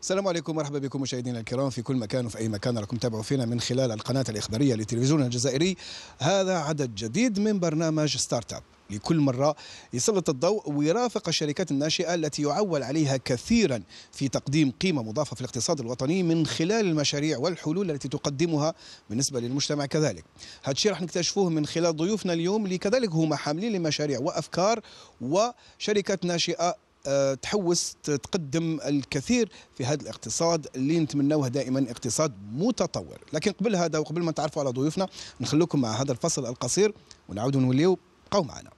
السلام عليكم، مرحبا بكم مشاهدينا الكرام في كل مكان وفي أي مكان راكم تتابعوا فينا من خلال القناة الإخبارية لتلفزيون الجزائري. هذا عدد جديد من برنامج ستارت اب، لكل مرة يسلط الضوء ويرافق الشركات الناشئة التي يعول عليها كثيرا في تقديم قيمة مضافة في الاقتصاد الوطني من خلال المشاريع والحلول التي تقدمها بالنسبة للمجتمع كذلك. هذا الشيء راح نكتشفوه من خلال ضيوفنا اليوم اللي كذلك هما حاملين لمشاريع وأفكار وشركات ناشئة تحوس تقدم الكثير في هذا الاقتصاد اللي نتمنوه دائما اقتصاد متطور. لكن قبل هذا وقبل ما نتعرفوا على ضيوفنا نخلوكم مع هذا الفصل القصير ونعودوا نوليو. بقوا معنا.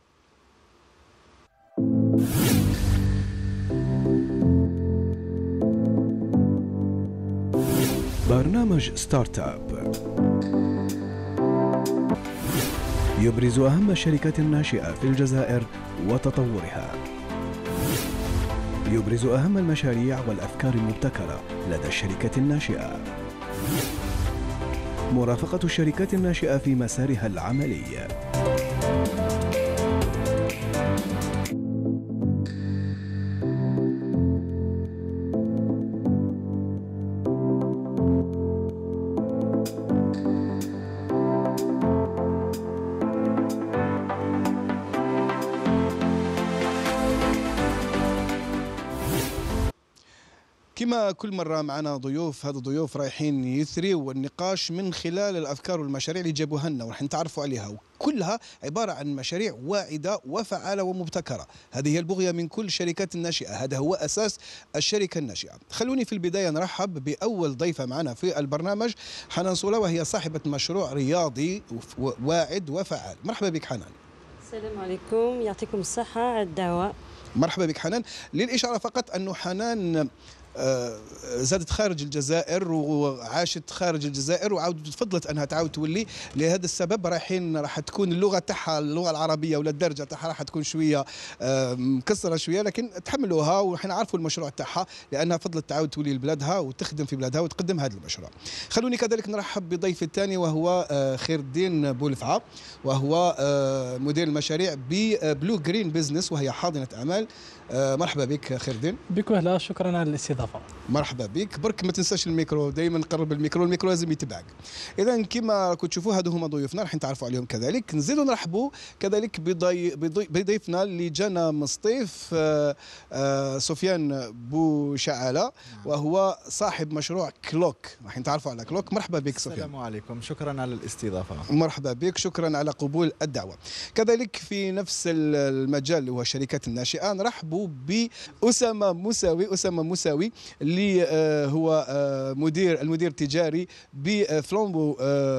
برنامج ستارت اب يبرز أهم الشركات الناشئة في الجزائر وتطورها، يبرز أهم المشاريع والأفكار المبتكرة لدى الشركات الناشئة، مرافقة الشركات الناشئة في مسارها العملي. كما كل مرة معنا ضيوف، هذا الضيوف رايحين يثريوا النقاش من خلال الأفكار والمشاريع اللي جابوها لنا وراح نتعرفوا عليها، وكلها عبارة عن مشاريع واعدة وفعالة ومبتكرة. هذه هي البغية من كل الشركات الناشئة، هذا هو أساس الشركة الناشئة. خلوني في البداية نرحب بأول ضيفة معنا في البرنامج، حنان صولة، وهي صاحبة مشروع رياضي واعد وفعال. مرحبا بك حنان. السلام عليكم، يعطيكم الصحة على الدعوة. مرحبا بك حنان. للإشارة فقط أنه حنان زادت خارج الجزائر وعاشت خارج الجزائر وعاودت تفضلت انها تعاود تولي. لهذا السبب راح تكون اللغه تاعها، اللغه العربيه ولا الدرجه تاعها راح تكون شويه مكسره شويه، لكن تحملوها وحنا نعرفوا المشروع تاعها لانها فضلت تعاود تولي لبلادها وتخدم في بلادها وتقدم هذا المشروع. خلوني كذلك نرحب بضيفي الثاني وهو خير الدين بولفعه، وهو مدير المشاريع ببلو جرين بزنس وهي حاضنه اعمال. مرحبا بك خير الدين. بك وهلا، شكرا على الاستضافه. مرحبا بك، برك ما تنساش الميكرو، دائما قرب الميكرو لازم يتبعك. اذا كما كنت تشوفوا هذو هما ضيوفنا راح نتعرفوا عليهم كذلك. نزيدوا نرحبوا كذلك بضيفنا اللي جانا من سطيف، سفيان بوشعالة، وهو صاحب مشروع كلوك. راح نتعرفوا على كلوك. مرحبا بك سفيان. السلام عليكم، شكرا على الاستضافه. مرحبا بك، شكرا على قبول الدعوه. كذلك في نفس المجال اللي هو الشركات الناشئه نرحبوا بأسامة موساوي اللي هو المدير التجاري بفلومبو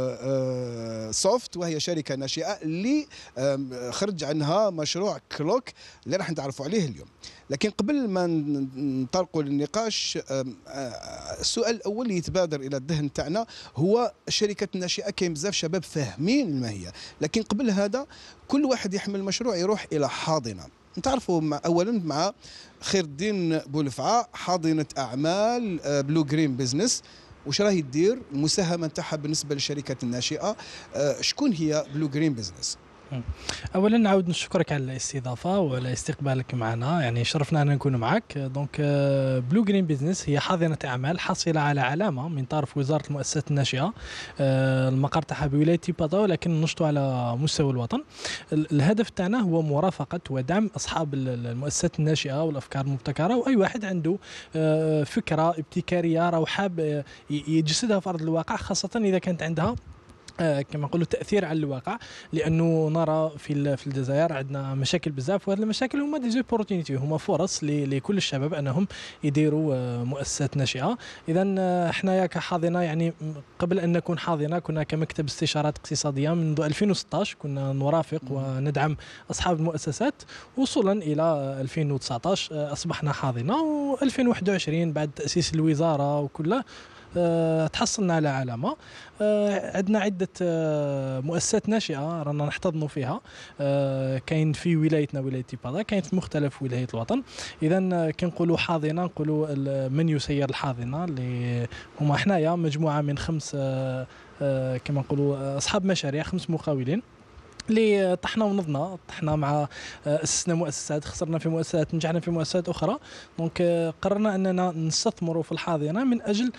سوفت، وهي شركة ناشئة اللي خرج عنها مشروع كلوك اللي راح نتعرفوا عليه اليوم. لكن قبل ما ننطلقوا للنقاش، السؤال الأول اللي يتبادر إلى الذهن تاعنا هو الشركات الناشئة. كاين بزاف شباب فاهمين الماهية، لكن قبل هذا كل واحد يحمل مشروع يروح إلى حاضنة. نتعرفوا أولا مع خير الدين بولفعه، حاضنة أعمال بلو جرين بزنس. وش راهي تدير المساهمة نتاعها بالنسبة للشركات الناشئة؟ شكون هي بلو جرين بزنس؟ اولا نعاود نشكرك على الاستضافه وعلى استقبالك معنا، يعني شرفنا ان نكون معك. دونك بلو جرين بزنس هي حاضنه اعمال حاصله على علامه من طرف وزاره المؤسسات الناشئه، المقر تاعها بولايه تيباطا، ولكن نشطوا على مستوى الوطن. الهدف تاعنا هو مرافقه ودعم اصحاب المؤسسات الناشئه والافكار المبتكره، واي واحد عنده فكره ابتكاريه راه حاب يجسدها في ارض الواقع، خاصه اذا كانت عندها كما نقولوا تاثير على الواقع. لانه نرى في الجزائر عندنا مشاكل بزاف، وهذه المشاكل هما دي زوبورتينيتي، هما فرص لكل الشباب انهم يديروا مؤسسات ناشئه. اذا حنايا كحاضنه، يعني قبل ان نكون حاضنه كنا كمكتب استشارات اقتصاديه منذ 2016 كنا نرافق وندعم اصحاب المؤسسات، وصولا الى 2019 اصبحنا حاضنه، و2021 بعد تاسيس الوزاره وكله تحصلنا على علامة. عندنا عدة مؤسسات ناشئة رانا نحتضنوا فيها، كاين في ولايتنا ولاية تيباطا، كاين في مختلف ولايات الوطن. إذا كنقولوا حاضنة نقولوا من يسير الحاضنة، اللي هما حنايا مجموعة من 5 كما نقولوا أصحاب مشاريع، 5 مقاولين اللي طحنا ونضنا، طحنا مع اسسنا مؤسسات، خسرنا في مؤسسات، نجحنا في مؤسسات اخرى. دونك قررنا اننا نستثمروا في الحاضنه من اجل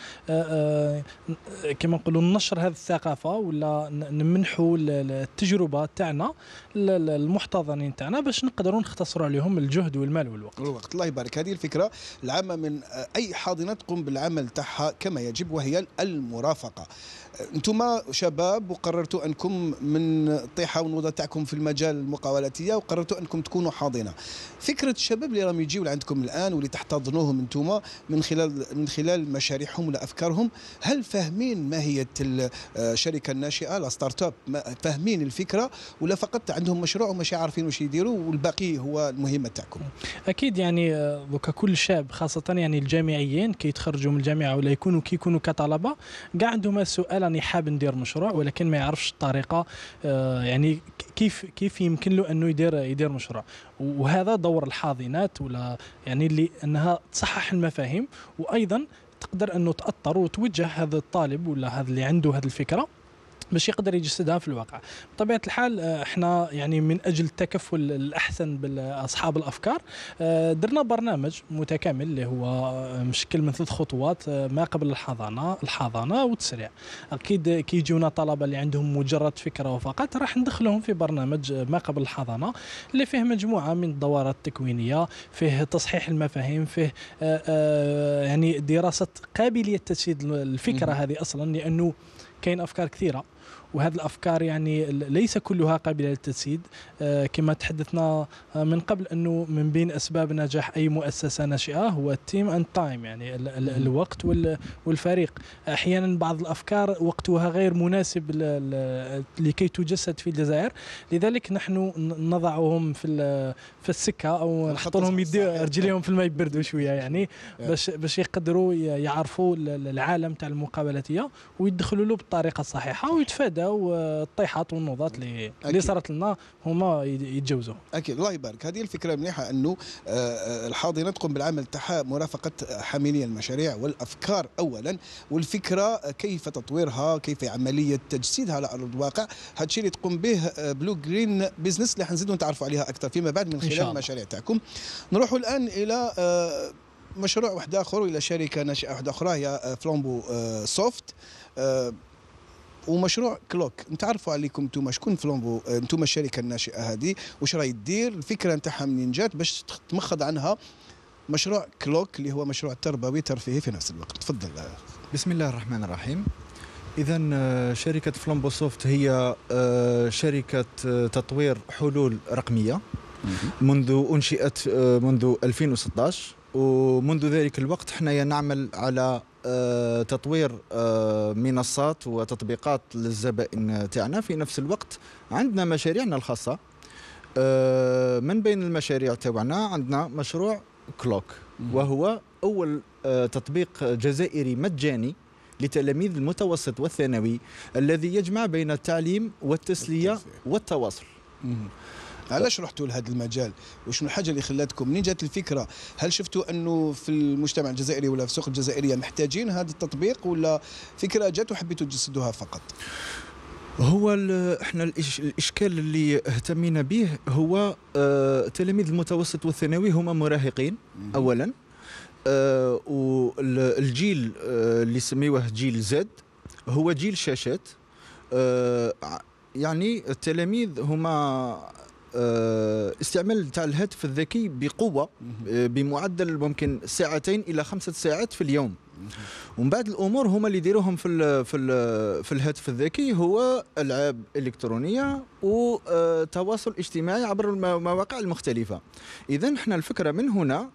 كما نقولوا ننشر هذه الثقافه، ولا نمنحوا التجربه تاعنا للمحتضنين تاعنا باش نقدروا نختصروا عليهم الجهد والمال والوقت. الله يبارك. هذه الفكره العامه من اي حاضنه تقوم بالعمل تاعها كما يجب، وهي المرافقه. انتم شباب وقررتوا انكم من الطيحه والنوضه تاعكم في المجال المقاولاتيه وقررتوا انكم تكونوا حاضنه. فكره الشباب اللي راهم يجيو لعندكم الان واللي تحتضنوهم انتم من خلال مشاريعهم ولا افكارهم، هل فاهمين ماهيه الشركه الناشئه لا ستارت اب؟ فاهمين الفكره ولا فقط عندهم مشروع وماشي عارفين واش يديروا والباقي هو المهمه تاعكم؟ اكيد يعني دوكا كل شاب خاصه يعني الجامعيين كي يتخرجوا من الجامعه ولا كيكونوا كطلبه كاع عندهم السؤال راني حاب ندير مشروع ولكن ما يعرفش الطريقه، يعني كيف يمكن له انه يدير مشروع. وهذا دور الحاضنات ولا يعني اللي انها تصحح المفاهيم، وايضا تقدر انه تاثر وتوجه هذا الطالب ولا هذا اللي عنده هذه الفكره باش يقدر يجسدها في الواقع. بطبيعه الحال احنا يعني من اجل التكفل الاحسن باصحاب الافكار درنا برنامج متكامل اللي هو مشكل من 3 خطوات ما قبل الحضانه والتسريع. اكيد كي يجونا طلبه اللي عندهم مجرد فكره وفقط راح ندخلهم في برنامج ما قبل الحضانه اللي فيه مجموعه من الدورات التكوينيه، فيه تصحيح المفاهيم، فيه يعني دراسه قابليه تجسيد الفكره هذه اصلا، لانه كاين افكار كثيره وهذه الافكار يعني ليس كلها قابله للتجسيد. كما تحدثنا من قبل انه من بين اسباب نجاح اي مؤسسه ناشئه هو التيم اند تايم، يعني الوقت والفريق. احيانا بعض الافكار وقتها غير مناسب لكي تجسد في الجزائر، لذلك نحن نضعهم في السكه او نحط لهم رجليهم في الماء يبردوا شويه، يعني باش يقدروا يعرفوا العالم تاع المقابلاتيه ويدخلوا له بالطريقه الصحيحه ويتفادوا الطيحات والنوضات اللي صارت لنا هما يتجوزوا. اكيد الله يبارك. هذه الفكره مليحه انه الحاضنه تقوم بالعمل تاعها مرافقه حاملي المشاريع والافكار اولا، والفكره كيف تطويرها، كيف عمليه تجسيدها على ارض الواقع. هذا الشيء اللي تقوم به بلو جرين بزنس اللي حنزيدوا نتعرفوا عليها اكثر فيما بعد من خلال المشاريع تاعكم. نروحوا الان الى مشروع واحد اخر والى شركه ناشئه واحده اخرى هي فلامبو سوفت ومشروع كلوك. نتعرفوا عليكم انتم شكون فلامبو، انتم الشركه الناشئه هذه واش راهي دير، الفكره نتاعها منين جات باش تمخض عنها مشروع كلوك اللي هو مشروع تربوي ترفيهي في نفس الوقت. تفضل. بسم الله الرحمن الرحيم. إذا شركة فلامبو سوفت هي شركة تطوير حلول رقمية منذ أنشئت منذ 2016، ومنذ ذلك الوقت حنا نعمل على تطوير منصات وتطبيقات للزبائن تاعنا. في نفس الوقت عندنا مشاريعنا الخاصة. من بين المشاريع تاعنا عندنا مشروع كلوك، وهو أول تطبيق جزائري مجاني لتلاميذ المتوسط والثانوي الذي يجمع بين التعليم والتسلية والتواصل. علاش رحتوا لهذا المجال؟ وشنو الحاجه اللي خلاتكم؟ منين جات الفكره؟ هل شفتوا انه في المجتمع الجزائري ولا في السوق الجزائريه محتاجين هذا التطبيق، ولا فكره جات وحبيتوا تجسدوها فقط؟ هو احنا الاشكال اللي اهتمينا به هو تلاميذ المتوسط والثانوي هما مراهقين اولا، والجيل اللي سميوه جيل زد هو جيل شاشات. يعني التلاميذ هما استعمال تاع الهاتف الذكي بقوة بمعدل ممكن 2 إلى 5 ساعات في اليوم. ومن بعد الأمور هما اللي يديروهم في الهاتف الذكي هو ألعاب إلكترونية وتواصل اجتماعي عبر المواقع المختلفة. إذن احنا الفكرة من هنا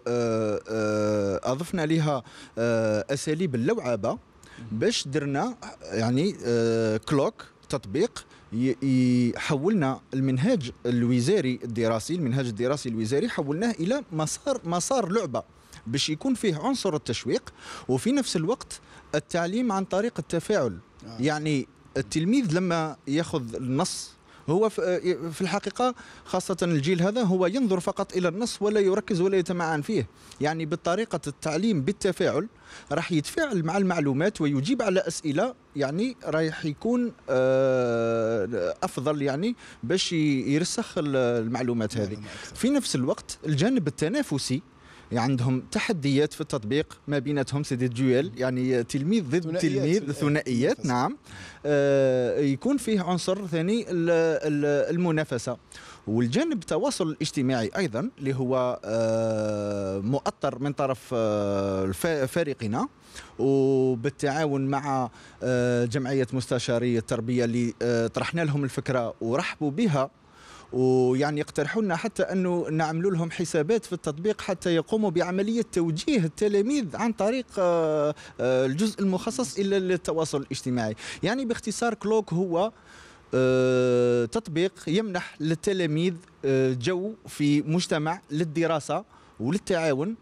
أضفنا لها أساليب اللعابة باش درنا يعني كلوك تطبيق يحولنا المنهاج الوزاري الدراسي، المنهاج الدراسي الوزاري حولناه إلى مسار لعبة باش يكون فيه عنصر التشويق وفي نفس الوقت التعليم عن طريق التفاعل. يعني التلميذ لما يأخذ النص هو في الحقيقة خاصة الجيل هذا هو ينظر فقط إلى النص ولا يركز ولا يتمعن فيه. يعني بطريقة التعليم بالتفاعل راح يتفاعل مع المعلومات ويجيب على أسئلة، يعني راح يكون افضل يعني باش يرسخ المعلومات هذه. في نفس الوقت الجانب التنافسي عندهم تحديات في التطبيق ما بيناتهم، سي دي دويل يعني تلميذ ضد تلميذ، ثنائيات نعم. يكون فيه عنصر ثاني المنافسة. والجانب التواصل الاجتماعي أيضا اللي هو مؤطر من طرف فريقنا، وبالتعاون مع جمعية مستشاري التربية اللي طرحنا لهم الفكرة ورحبوا بها، ويعني يقترحوا لنا حتى انه نعملوا لهم حسابات في التطبيق حتى يقوموا بعمليه توجيه التلاميذ عن طريق الجزء المخصص الى التواصل الاجتماعي. يعني باختصار كلوك هو تطبيق يمنح للتلاميذ جو في مجتمع للدراسه وللتعاون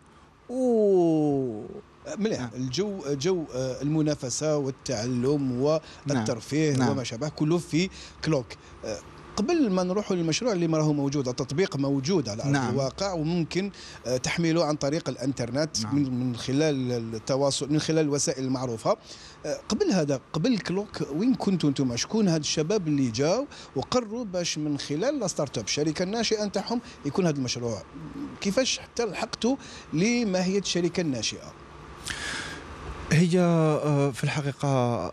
مليح. جو المنافسه والتعلم والترفيه نعم. وما شابه كله في كلوك. قبل ما نروح للمشروع اللي راهو موجود، التطبيق موجود على ارض الواقع وممكن تحميله عن طريق الانترنت من خلال التواصل، من خلال الوسائل المعروفه. قبل هذا، قبل كلوك، وين كنتوا انتم؟ شكون هاد الشباب اللي جاوا وقرروا باش من خلال لا ستارت اب الشركه الناشئه نتاعهم يكون هذا المشروع؟ كيفاش حتى لحقتوا لماهيه الشركه الناشئه؟ هي في الحقيقه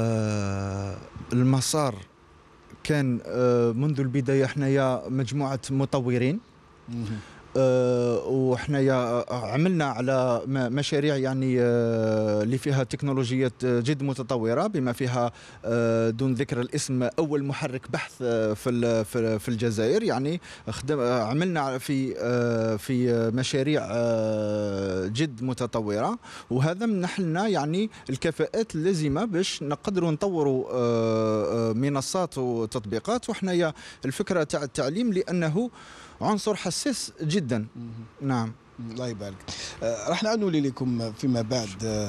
المسار كان منذ البداية حنايا مجموعة مطورين، وحنايا عملنا على مشاريع يعني اللي فيها تكنولوجيات جد متطورة، بما فيها دون ذكر الاسم أول محرك بحث في الجزائر. يعني عملنا في مشاريع جد متطورة، وهذا منح لنا يعني الكفاءات اللازمة باش نقدروا نطوروا منصات وتطبيقات. وحنايا الفكرة تاع التعليم لأنه عنصر حساس جدا. نعم الله يبارك. راح نعودوا لكم فيما بعد.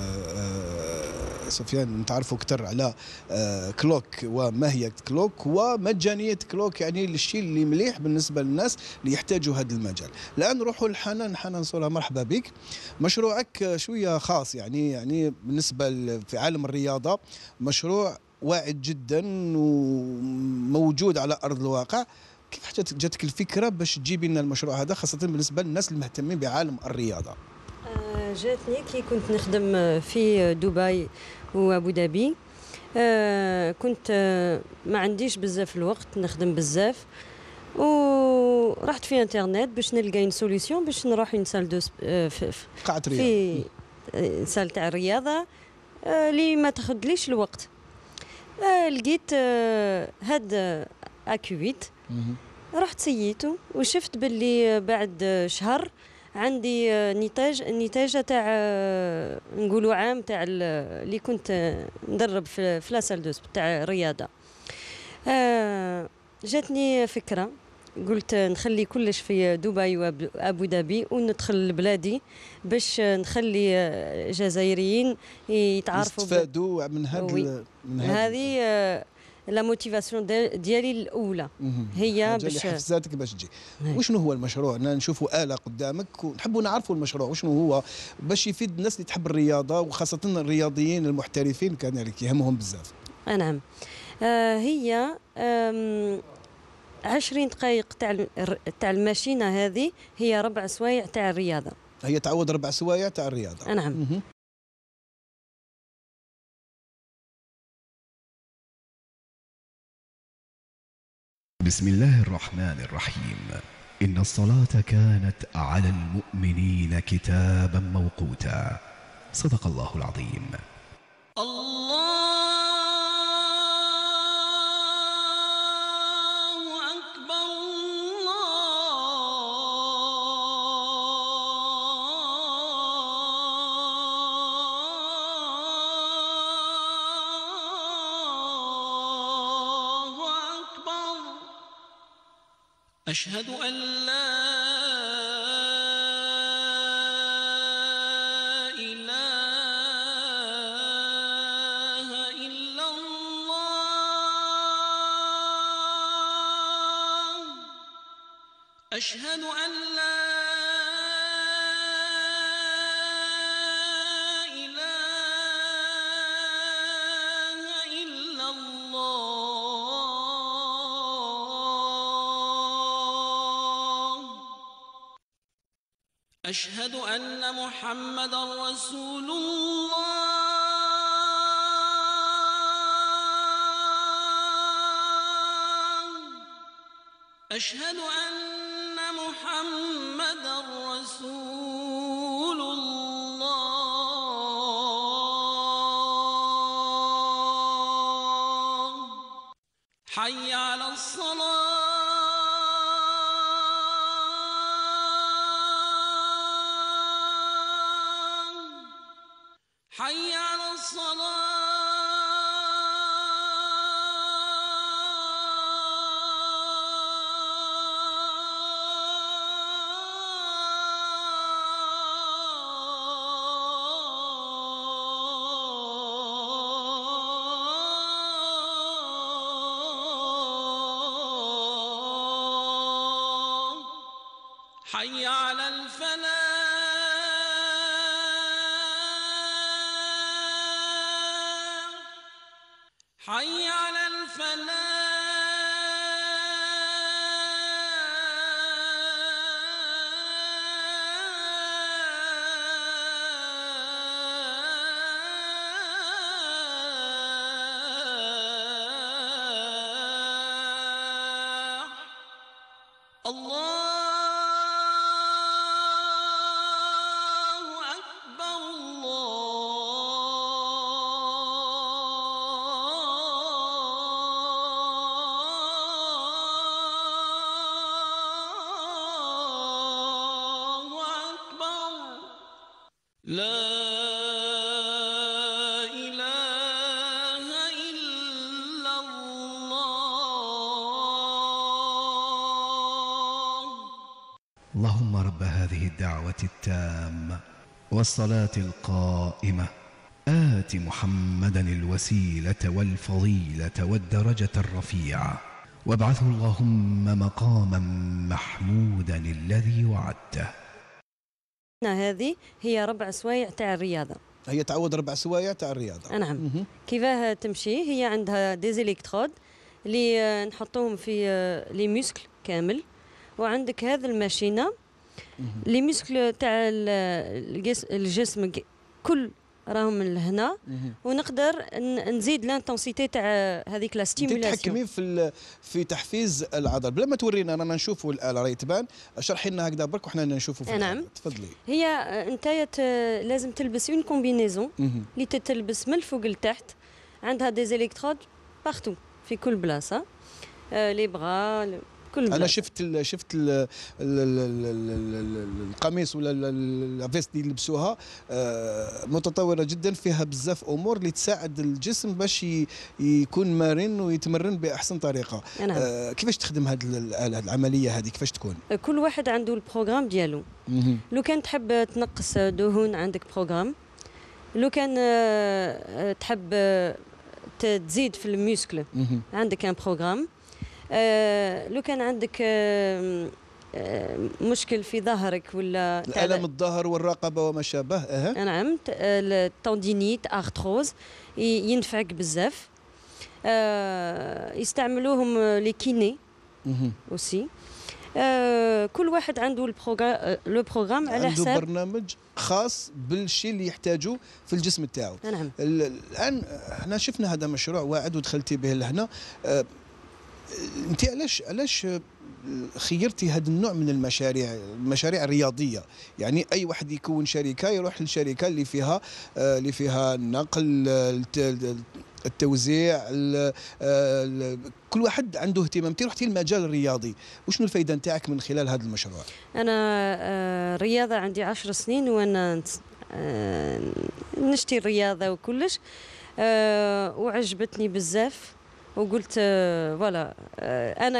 سفيان، نتعرفوا اكثر على كلوك وماهيه كلوك ومجانيه كلوك، يعني الشيء اللي مليح بالنسبه للناس اللي يحتاجوا هذا المجال. الان نروحوا لحنان. حنان صوره، مرحبا بك. مشروعك شويه خاص يعني بالنسبه في عالم الرياضه، مشروع واعد جدا وموجود على ارض الواقع. كيف جاتك الفكره باش تجيبي لنا المشروع هذا، خاصه بالنسبه للناس المهتمين بعالم الرياضه؟ جاتني كي كنت نخدم في دبي وابو ظبي. كنت ما عنديش بزاف الوقت نخدم بزاف، ورحت في انترنت باش نلقى سوليسيون باش نروح نسال دو قاعه رياضه، في سال تاع الرياضه اللي ما تاخذليش الوقت. لقيت هاد اكويت، رحت سييته وشفت باللي بعد شهر عندي نتاجه تاع نقولوا عام تاع اللي كنت ندرب في لا سال دو تاع الرياضه. جاتني فكره، قلت نخلي كلش في دبي وابو ظبي وندخل لبلادي باش نخلي جزائريين يتعرفوا يستفادوا من هذه لا موتيفاسيون ديالي الاولى. هي باش حفزاتك باش تجي. وشنو هو المشروع؟ نشوفوا آلة قدامك ونحبوا نعرفوا المشروع وشنو هو باش يفيد الناس اللي تحب الرياضه، وخاصه الرياضيين المحترفين كذلك يهمهم بزاف. نعم. هي 20 دقائق تاع الماشينه، هذه هي 4 سوايع تاع الرياضه. هي تعوض 4 سوايع تاع الرياضه. نعم. بسم الله الرحمن الرحيم. إن الصلاة كانت على المؤمنين كتابا موقوتا. صدق الله العظيم. أشهد أن لا إله إلا الله. أشهد أن لا إله إلا الله. أشهد أن محمدا رسول الله أشهد أن محمدا رسول الله حي على الصلاة حي على الصلاة حي على الفلاح حي على الفلاح الله أكبر الله أكبر لا إله إلا الله اللهم رب هذه الدعوة التامة والصلاة القائمة آت محمدا الوسيلة والفضيلة والدرجة الرفيعة وابعثه اللهم مقاما محمودا الذي وعدته. هذه هي ربع سوايع تاع الرياضة. هي تعود 4 سوايع تاع الرياضه. نعم. كيفاه تمشي؟ هي عندها ديزيليكترود اللي نحطوهم في لي موسكل كامل، وعندك هذه الماشينه لي موسكل تاع الجسم كل راهم لهنا، ونقدر نزيد لانتونسيتي تاع هذيك لا انت ستيمولاسيون. تحكمي في تحفيز العضل بلا ما تورينا، رانا نشوفوا الاله راهي تبان، اشرحي لنا هكذا برك وحنا نشوفوا في نعم. الآلة. تفضلي. هي انت لازم تلبس اون كومبينيزون اللي تتلبس من الفوق لتحت، عندها ديزيليكترود بارتو في كل بلاصه، لي بغا كل بلاصه. انا شفت القميص ولا الفيست اللي يلبسوها متطوره جدا، فيها بزاف امور اللي تساعد الجسم باش يكون مرن ويتمرن باحسن طريقه. نعم. كيفاش تخدم هذه الاله العمليه هذه كيفاش تكون؟ كل واحد عنده البروغرام ديالو. لو كان تحب تنقص دهون عندك بروغرام، لو كان تحب تزيد في الميسكل عندك ان بروغرام، لو كان عندك مشكل في ظهرك ولا الالم الظهر والرقبه وما شابه. نعم، التوندينيت ارثروز ينفعك بزاف. يستعملوهم لي كيني اوسي. كل واحد عنده لو بروغرام على حساب، عنده برنامج خاص بالشيء اللي يحتاجه في الجسم تاعو. نعم. الان احنا شفنا هذا مشروع واعد ودخلتي به لهنا. انت علاش خيرتي هذا النوع من المشاريع الرياضيه؟ يعني اي واحد يكون شركه يروح للشركه اللي فيها النقل، التوزيع، كل واحد عنده اهتمام. انت رحتي المجال الرياضي، وشنو الفائده نتاعك من خلال هذا المشروع؟ انا رياضه عندي 10 سنين وانا نشتي الرياضه وكلش، وعجبتني بزاف، وقلت فوالا انا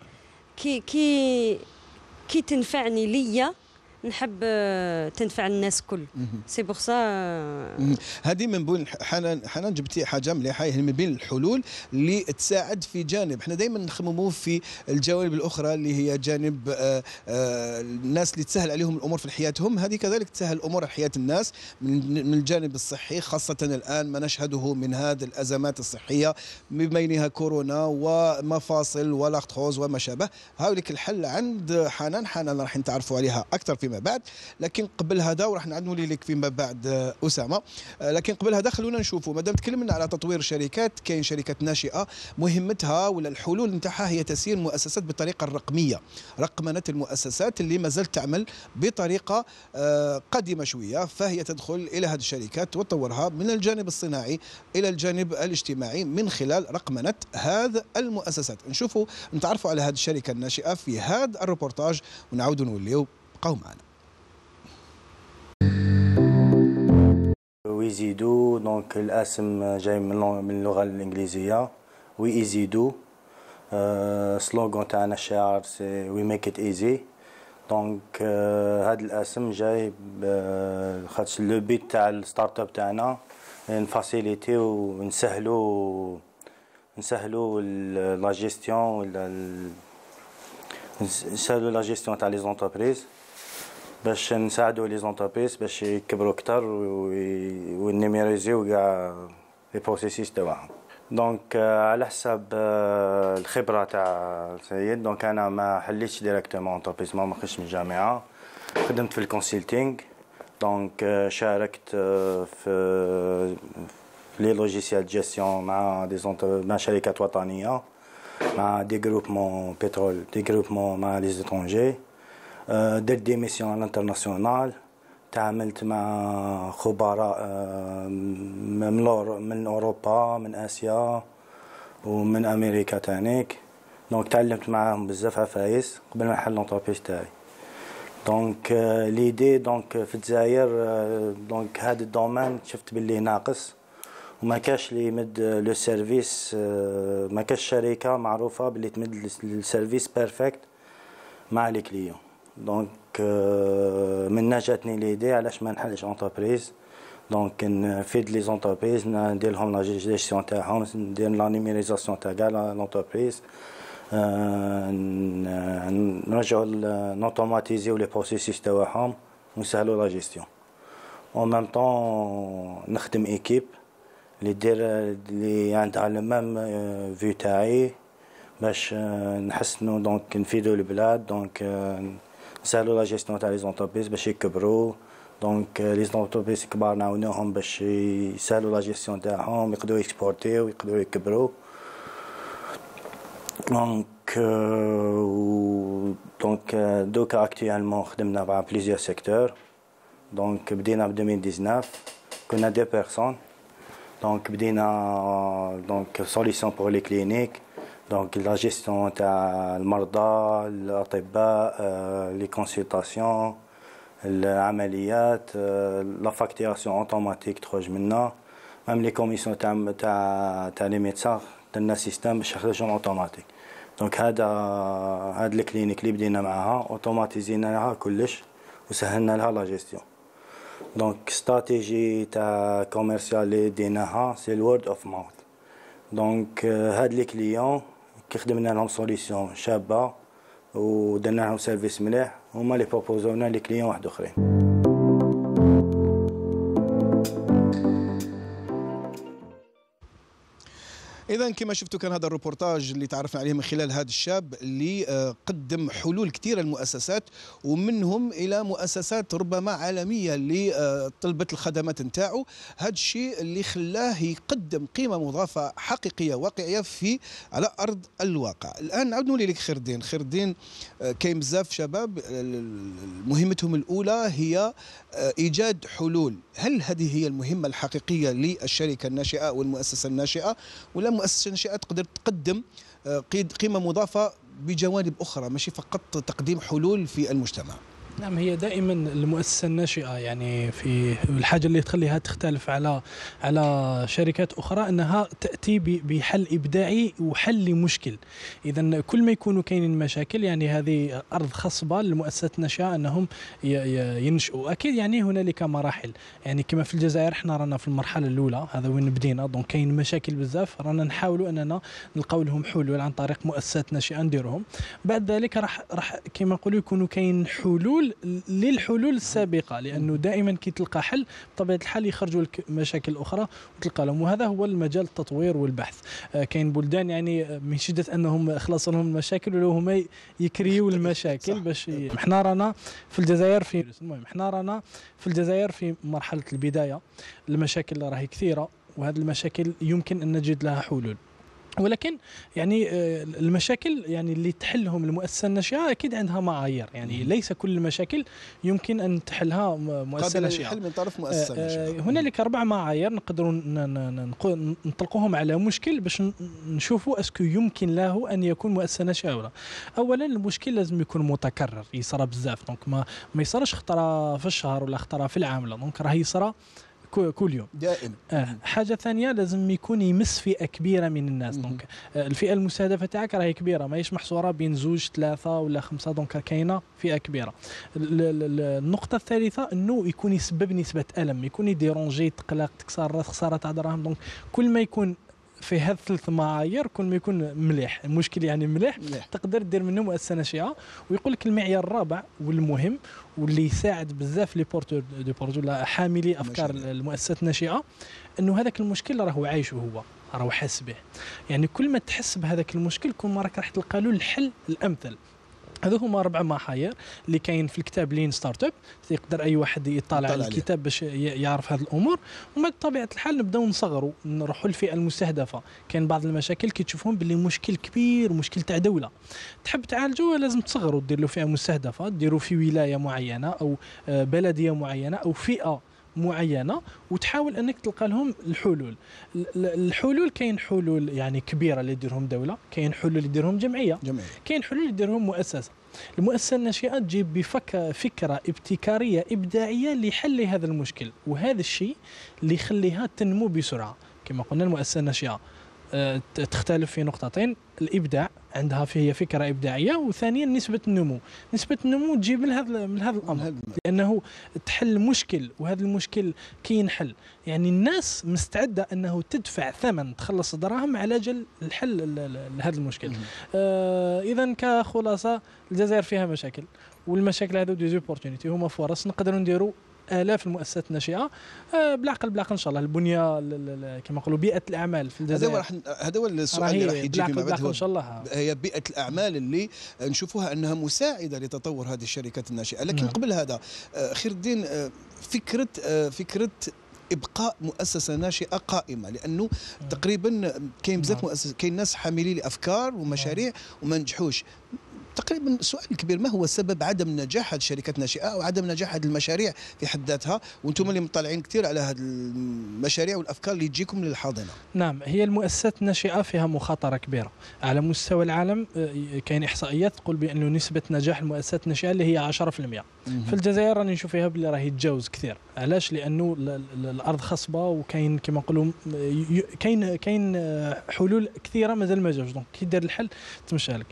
كي تنفعني ليا نحب تنفع الناس كل. سي بور سا هذه من بين حنان جبتي حاجه مليحه، من بين الحلول اللي تساعد في جانب. احنا دائما نخمموا في الجوانب الاخرى اللي هي جانب الناس اللي تسهل عليهم الامور في حياتهم، هذه كذلك تسهل امور حياه الناس من الجانب الصحي، خاصه الان ما نشهده من هذه الازمات الصحيه من بينها كورونا ومفاصل والارثروز وما شابه. هاوليك الحل عند حنان راح نتعرفوا عليها اكثر في فيما بعد. لكن قبل هذا وراح نعدوا لك فيما بعد اسامه، لكن قبل هذا خلونا نشوفوا مادام تكلمنا على تطوير شركات، كاين شركات ناشئه مهمتها ولا الحلول نتاعها هي تسيير المؤسسات بالطريقه الرقميه، رقمنه المؤسسات اللي ما زالت تعمل بطريقه قديمه شويه، فهي تدخل الى هذه الشركات وتطورها من الجانب الصناعي الى الجانب الاجتماعي من خلال رقمنه هذه المؤسسات. نشوفوا نتعرفوا على هذه الشركه الناشئه في هذا الروبورتاج ونعاودوا نوليو. بقاو معنا. ويزيدو دونك الاسم جاي من اللغه الانجليزيه ويزيدو. سلوغان تاعنا الشعار سي وي ميك ات ايزي. دونك هذا الاسم جاي خاطش لو بيت تاع الستارت اب تاعنا نفاسيليتي ونسهلوا لا جيستيون ولا نسهلوا لا جيستيون تاع لي زونتربريز باش نساعدوا لي زونتربريز باش يكبروا اكثر ونيميريزيو كاع لي بروسيسيس تاعهم. دونك على حساب الخبره تاع السيد، دونك انا ما حليتش ديريكتومون انتربريز، ما خرجتش من الجامعه، خدمت في الكونسلتينغ. دونك شاركت في لي لوجيسيال جيستيون مع شركات وطنيه، مع دي جروبمون بترول، دي جروبمون مع لي زيترونجي. درت دي ميسيون على الانترناسيونال، تعاملت مع خبراء من اوروبا، من اسيا ومن امريكا تانيك. دونك تعلمت معاهم بزاف عفايس قبل ما نحل لونتربريز تاعي. دونك ليدي دونك في الجزائر دونك هذا الدومين شفت باللي ناقص وما كاش اللي يمد لو سيرفيس، ما كاش شركه معروفه باللي تمد السيرفيس بيرفكت مع لي كليون. دونك من جاتني ليدي علاش ما نحلش انتربريز. دونك نفيد لي زونتربريز، ندير لهم لا جيستيون تاعهم، ندير لا نيميريزاسيون تاع كاع لونتربريز، نرجعوا نوتوماتيزيو لي بروسيسيس تاعهم ونسهلوا لا جيستيون. اون ميم طون نخدم ايكيب اللي دير اللي عندها لو ميم فيو تاعي باش نحسنوا دونك نفيدوا البلاد. دونك نسهلوا لا جيستيون تاع لي زونتربريز باش يكبروا. دونك لي زونتربريز كبار نعاونوهم باش يسهلوا لا جيستيون تاعهم، يقدروا يكسبورتيو ويقدروا يكبروا. دونك دوكا اكتوالمون خدمنا مع بليزيور سيكتور. دونك بدينا ب 2019 كنا 2 بيرسون. دونك بدينا دونك سوليسيون بور لي كلينيك، دونك لا جيستيون تاع المرضى، الاطباء، لي كونسلطاسيون، العمليات، لا فاكتوراسيون اوتوماتيك تخرج منا، ميم لي كوميسيون تاع لي ميدسان درنا سيستم باش يخرجوا اوتوماتيك. دونك هذا الكلينيك اللي بدينا معاها اوتوماتيزينا لها كلش وسهلنا لها لا جيستيون. دونك استراتيجي تاع كوميرسيال اللي ديناها سي الورد اوف ماوث. دونك هاد لي كليون كي خدمنا لهم سوليسيون شابه ودرنا لهم سيرفيس مليح، هما لي بروبوزونا لي كليون واحد اخرين. إذا كما شفتوا كان هذا الروبورتاج اللي تعرفنا عليه من خلال هذا الشاب اللي قدم حلول كثيرة للمؤسسات، ومنهم إلى مؤسسات ربما عالمية اللي طلبت الخدمات نتاعو. هذا الشيء اللي خلاه يقدم قيمة مضافة حقيقية واقعية على أرض الواقع. الآن نعاود نولي لك خير الدين، كاين بزاف شباب مهمتهم الأولى هي إيجاد حلول. هل هذه هي المهمة الحقيقية للشركة الناشئة والمؤسسة الناشئة، ولا مؤسسة ناشئة تقدر تقدم قيمة مضافة بجوانب أخرى ماشي فقط تقديم حلول في المجتمع؟ نعم، هي دائما المؤسسة الناشئة يعني في الحاجة اللي تخليها تختلف على شركات أخرى أنها تأتي بحل إبداعي وحل لمشكل. إذا كل ما يكونوا كاينين مشاكل يعني هذه أرض خصبة للمؤسسات الناشئة أنهم ينشئوا. أكيد يعني هنالك مراحل، يعني كما في الجزائر احنا رانا في المرحلة الأولى، هذا وين بدينا. دونك كاين مشاكل بزاف، رانا نحاولوا أننا نلقاو لهم حلول عن طريق مؤسسات ناشئة نديروهم. بعد ذلك راح كما نقولوا يكونوا كاين حلول حلول للحلول السابقه، لانه دائما كي تلقى حل بطبيعه الحال يخرجوا لك مشاكل اخرى وتلقى لهم، وهذا هو المجال التطوير والبحث. كاين بلدان يعني من شده انهم خلاص لهم المشاكل ولو هما يكريوا المشاكل باش احنا رانا في الجزائر في الجزائر في مرحله البدايه، المشاكل راهي كثيره وهذه المشاكل يمكن ان نجد لها حلول، ولكن يعني المشاكل يعني اللي تحلهم المؤسسه الناشئه اكيد عندها معايير، يعني ليس كل المشاكل يمكن ان تحلها مؤسسه ناشئه قابله للحل من طرف مؤسسه ناشئه. هنالك 4 معايير نقدروا نطلقوهم على مشكل باش نشوفوا اسكو يمكن له ان يكون مؤسسه ناشئه ولا. اولا المشكل لازم يكون متكرر، يصرى بزاف، دونك ما يصراش خطره في الشهر ولا خطره في العام، دونك راه يصرى كل يوم دائما. حاجه ثانيه لازم يكون يمس فئه كبيره من الناس، دونك الفئه المستهدفه تاعك راهي كبيره، ماهيش محصوره بين 2 3 ولا 5، دونك كاينه فئه كبيره. النقطه الثالثه انه يكون يسبب نسبه الم، يكون يديرونجي، تقلق، تكسر راس، خساره تاع دراهم، دونك كل ما يكون في هذه 3 معايير كل ما يكون مليح، المشكل يعني مليح تقدر دير منه مؤسسه ناشئه. ويقول لك المعيار الرابع والمهم واللي يساعد بزاف لي بورتور دو بورتو ولا حاملي افكار المؤسسات الناشئه، انه هذاك المشكل راهو عايشه هو، راهو حاس به، يعني كل ما تحس بهذاك المشكل كل ما راك راح تلقى له الحل الامثل. هذو هما 4 محاير اللي كاين في الكتاب لين ستارت اب، يقدر اي واحد يطالع على الكتاب باش يعرف هذه الامور. وما بطبيعه الحال نبداو نصغروا، نروحوا للفئه المستهدفه. كاين بعض المشاكل كي تشوفهم باللي مشكل كبير، مشكل تاع دوله تحب تعالجوه، لازم تصغروا، دير له فئه مستهدفه، ديروا في ولايه معينه او بلديه معينه او فئه معينه، وتحاول انك تلقى لهم الحلول. الحلول كاين حلول يعني كبيره اللي يديرهم دوله، كاين حلول اللي يديرهم جمعيه، كاين حلول اللي يديرهم مؤسسه. المؤسسه الناشئه تجيب فكره ابتكاريه ابداعيه لحل هذا المشكل، وهذا الشيء اللي يخليها تنمو بسرعه. كما قلنا المؤسسه الناشئه تختلف في نقطتين، الابداع عندها هي فكره ابداعيه، وثانيا نسبه النمو تجيب من هذا الامر، لانه تحل مشكل وهذا المشكل كي ينحل يعني الناس مستعده انه تدفع ثمن، تخلص دراهم على اجل الحل لهذا المشكل. اذا كخلاصه الجزائر فيها مشاكل، والمشاكل هذو دي زوبورتونيتي، هما فرص نقدروا نديروا آلاف المؤسسات الناشئة بالعقل ان شاء الله. البنيه كما نقولوا بيئه الاعمال في الجزائر، هذا هو السؤال اللي راح يجي فيما بعد، ان شاء الله هي بيئه الاعمال اللي نشوفوها انها مساعده لتطور هذه الشركات الناشئه. لكن قبل هذا خير الدين، فكره ابقاء مؤسسه ناشئه قائمه، لانه تقريبا كاين بزاف مؤسسات، كاين ناس حاملين لافكار ومشاريع وما نجحوش. تقريبا السؤال الكبير، ما هو سبب عدم نجاح هذه الشركات الناشئه او عدم نجاح هذه المشاريع في حد ذاتها، وانتم اللي مطلعين كثير على هذه المشاريع والافكار اللي تجيكم للحاضنه؟ نعم، هي المؤسسات الناشئه فيها مخاطره كبيره على مستوى العالم. كاين احصائيات تقول بانه نسبه نجاح المؤسسات الناشئه اللي هي 10%، في الجزائر راني نشوف فيها باللي راهي تجاوز كثير. علاش؟ لانه الارض خصبه، وكاين كما نقولوا كاين حلول كثيره مازال ما جاوش، دونك كي دير الحل تمشى لك.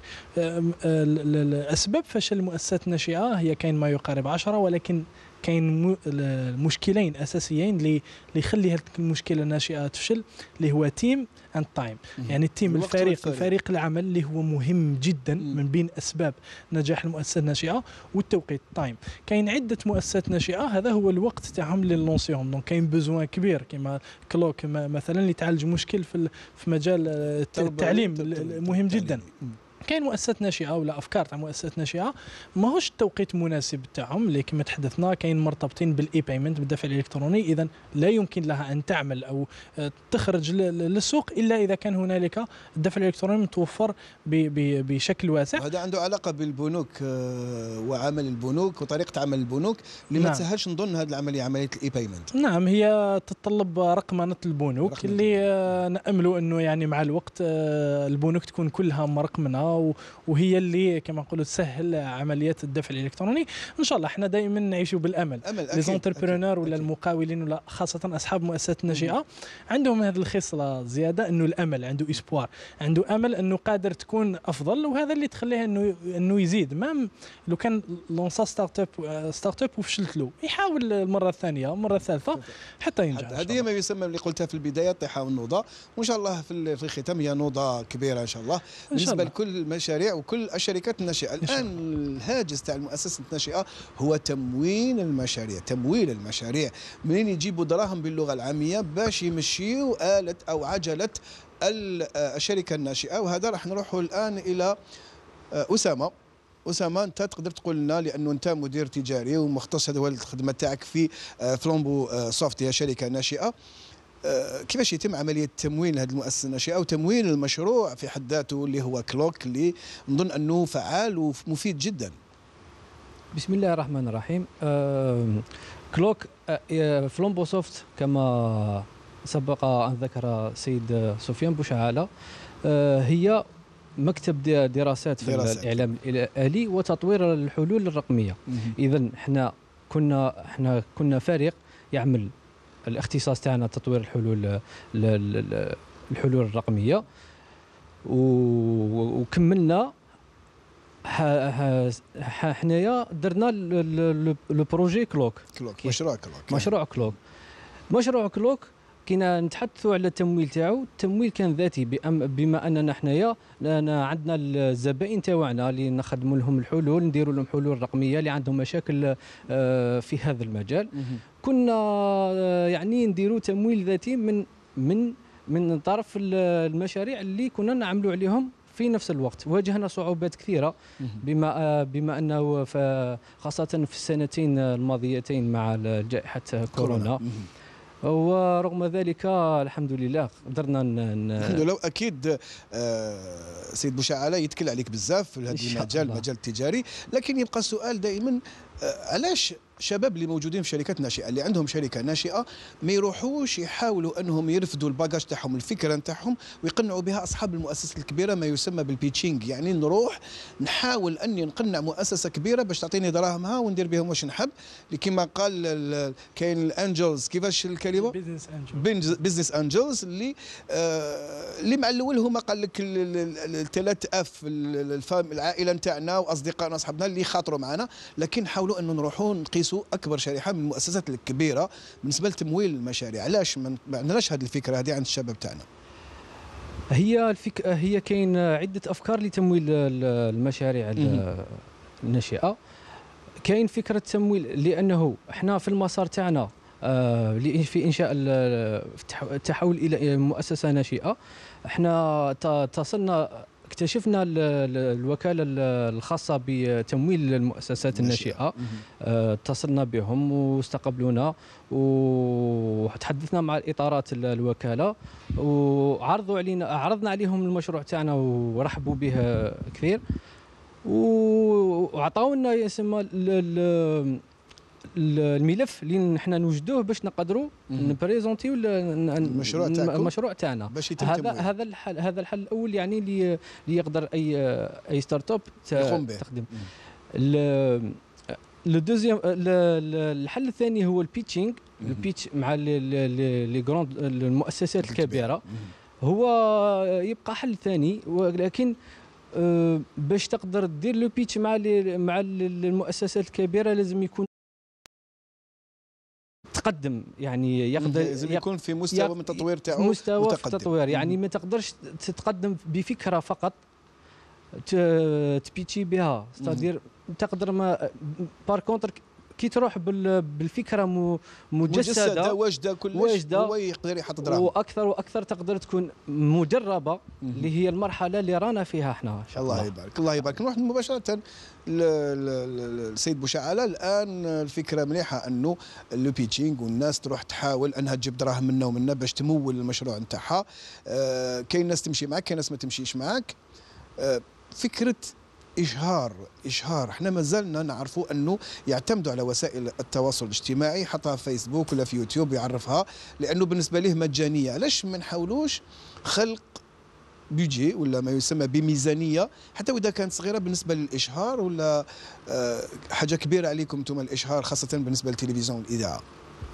الاسباب فشل المؤسسات الناشئه هي كاين ما يقارب 10، ولكن كاين مشكلين اساسيين اللي يخلي هذه المشكله الناشئه تفشل، اللي هو تيم اند تايم، يعني التيم، الفريق العمل اللي هو مهم جدا من بين اسباب نجاح المؤسسه الناشئه، والتوقيت تايم. كاين عده مؤسسات ناشئه هذا هو الوقت تاعهم اللي نلونسيهم، دونك كاين بوزوان كبير كما كلوك مثلا اللي تعالج مشكل في مجال التعليم مهم جدا. كاين مؤسسات ناشئه ولا افكار تاع مؤسسات ناشئه ماهوش التوقيت مناسب تاعهم، اللي كما تحدثنا كاين مرتبطين بالاي بيمنت، بالدفع الالكتروني، اذا لا يمكن لها ان تعمل او تخرج للسوق الا اذا كان هنالك الدفع الالكتروني متوفر بشكل واسع. هذا عنده علاقه بالبنوك وعمل البنوك وطريقه عمل البنوك اللي ما تسهلش نظن هذه العمليه، عمليه الاي بيمنت. نعم، هي تتطلب رقمنه البنوك اللي ناملوا انه يعني مع الوقت البنوك تكون كلها مرقمنه، وهي اللي كما نقولوا تسهل عمليات الدفع الالكتروني. ان شاء الله احنا دائما نعيشوا بالامل. لي زونتربرونور ولا المقاولين ولا خاصه اصحاب مؤسسات الناشئه عندهم هذه الخصله زياده، انه الامل، عنده اسبوار، عنده امل انه قادر تكون افضل، وهذا اللي تخليه انه يزيد. ما لو كان لونسا ستارت اب وفشلت له، يحاول المره الثانيه المره الثالثه حتى ينجح. هذه ما يسمى اللي قلتها في البدايه طيحه والنوضه، وان شاء الله في الختام هي نوضه كبيره ان شاء الله بالنسبه لكل المشاريع وكل الشركات الناشئه. الان الهاجس تاع المؤسسه الناشئه هو تموين المشاريع، منين يجيبوا دراهم باللغه العاميه باش يمشيوا آلة او عجله الشركه الناشئه. وهذا راح نروحوا الان الى أسامة، أنت تقدر تقول لنا، لأنه أنت مدير تجاري ومختص، هذا هو الخدمة تاعك في فلومبو سوفت، هي شركة ناشئة. كيفاش يتم عملية تمويل هذه المؤسسة الناشئة وتمويل المشروع في حد ذاته اللي هو كلوك، اللي نظن أنه فعال ومفيد جدا؟ بسم الله الرحمن الرحيم. كلوك فلومبو سوفت كما سبق أن ذكر السيد سفيان بوشعالة هي مكتب دراسات في الإعلام الآلي وتطوير الحلول الرقمية. إذا احنا كنا فريق يعمل الاختصاص تاعنا تطوير الحلول الرقمية، وكملنا حنايا درنا لو بروجي كلوك. مشروع كلوك كنا نتحدثوا على التمويل تاعو. التمويل كان ذاتي بما اننا حنايا عندنا الزبائن تاعنا اللي نخدموا لهم الحلول، نديروا لهم حلول رقميه اللي عندهم مشاكل في هذا المجال. كنا يعني نديروا تمويل ذاتي من طرف المشاريع اللي كنا نعملوا عليهم في نفس الوقت. واجهنا صعوبات كثيره بما انه خاصه في السنتين الماضيتين مع جائحه كورونا. ورغم ذلك الحمد لله قدرنا الحمد لله. اكيد سيد بوشعالة يتكل عليك بزاف في هذا المجال التجاري، لكن يبقى السؤال دائما علاش الشباب اللي موجودين في شركات ناشئه اللي عندهم شركه ناشئه ما يروحوش يحاولوا انهم يرفدوا الباجاج تاعهم، الفكره نتاعهم، ويقنعوا بها اصحاب المؤسسات الكبيره، ما يسمى بالبيتشينج. يعني نروح نحاول اني نقنع مؤسسه كبيره باش تعطيني دراهمها وندير بهم واش نحب، اللي كما قال كاين الانجلز، كيفاش الكلمه؟ بزنس انجلز اللي مع الاول هما قال لك الثلاث اف، العائله نتاعنا واصدقائنا واصحابنا اللي خاطروا معنا، لكن حاولوا انه نروحوا نقيسوا اكبر شريحه من المؤسسات الكبيره بالنسبه لتمويل المشاريع. علاش ما عندناش هذه الفكره هذه عند الشباب تاعنا؟ هي كاين عده افكار لتمويل المشاريع الناشئه. كاين فكره تمويل لانه احنا في المسار تاعنا في انشاء التحول الى مؤسسه ناشئه. احنا اكتشفنا الوكالة الخاصة بتمويل المؤسسات الناشئة، اتصلنا بهم واستقبلونا وتحدثنا مع الإطارات الوكالة عرضنا عليهم المشروع تاعنا ورحبوا به كثير، وعطاونا يسمى الملف اللي نحن نوجدوه باش نقدروا نبريزونتيو المشروع تاعنا باش يتم هذا الحل الاول، يعني اللي يقدر اي ستارت اب تخدم. الحل الثاني هو البيتشينج، البيتش مع لي جراند المؤسسات الكبيره. هو يبقى حل ثاني، ولكن باش تقدر دير لو بيتش مع المؤسسات الكبيره لازم يكون تقدم، يعني لازم يكون في مستوى من التطوير تاعو، مستوى في التطوير. يعني ما تقدرش تتقدم بفكره فقط تبيتشي بها، ستادير تقدر ما بار كونتر كي تروح بالفكره مجسده واجده كلش، هو يقدر يحط دراهم واكثر تقدر تكون مجربه، اللي هي المرحله اللي رانا فيها احنا. الله يبارك. نروح مباشره للسيد بوشعالة. الان الفكره مليحه انه لو بيتشينغ والناس تروح تحاول انها تجيب دراهم منا ومنا باش تمول المشروع نتاعها. كاين ناس تمشي معك، كاين ناس ما تمشيش معك. فكره إشهار احنا ما زلنا نعرفوا أنه يعتمدوا على وسائل التواصل الاجتماعي، حطها في فيسبوك ولا في يوتيوب يعرفها، لأنه بالنسبة له مجانية. علاش ما نحاولوش خلق بيجي ولا ما يسمى بميزانية، حتى وإذا كانت صغيرة بالنسبة للإشهار، ولا حاجة كبيرة عليكم أنتم الإشهار خاصة بالنسبة للتلفزيون والإذاعة؟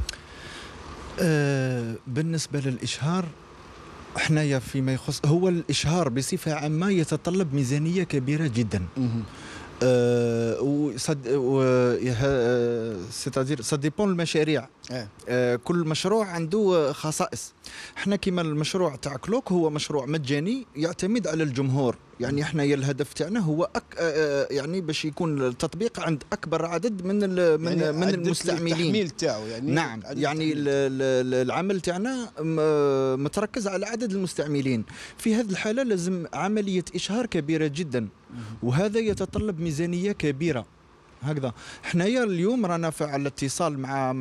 بالنسبة للإشهار حنايا فيما يخص هو الإشهار بصفة عامة يتطلب ميزانية كبيرة جدا. سيتادير سا ديبون المشاريع. كل مشروع عنده خصائص. احنا كما المشروع تاع كلوك هو مشروع مجاني يعتمد على الجمهور، يعني احنا الهدف تاعنا هو يعني باش يكون التطبيق عند اكبر عدد من من المستعملين. التحميل تاعو يعني نعم، يعني العمل تاعنا متركز على عدد المستعملين. في هذه الحالة لازم عملية إشهار كبيرة جدا، وهذا يتطلب ميزانية كبيرة. هكذا حنايا اليوم رانا على اتصال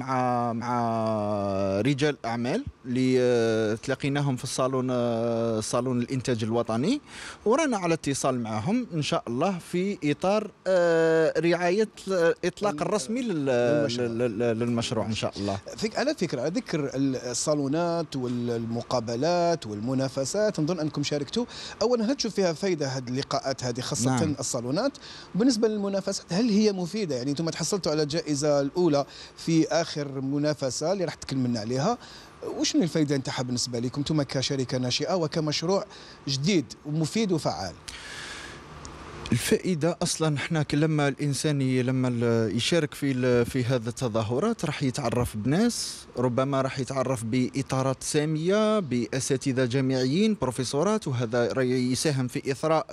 مع رجال اعمال اللي تلاقيناهم في صالون الانتاج الوطني، ورانا على اتصال معهم ان شاء الله في اطار رعايه الاطلاق الرسمي للمشروع ان شاء الله. على فكره، على ذكر الصالونات والمقابلات والمنافسات، نظن انكم شاركتوا. اولا هل تشوف فيها فائده هذه اللقاءات هذه خاصه؟ نعم. الصالونات. وبالنسبه للمنافسات هل هي مفيده؟ يعني انتم تحصلتوا على الجائزه الاولى في اخر منافسه اللي راح تكلمنا عليها. وشنو الفائده نتاعها بالنسبه لكم انتم كشركه ناشئه وكمشروع جديد ومفيد وفعال؟ الفائده اصلا احنا لما الانسان لما يشارك في هذه التظاهرات راح يتعرف بناس، ربما راح يتعرف باطارات ساميه، باساتذه جامعيين، بروفيسورات، وهذا يساهم في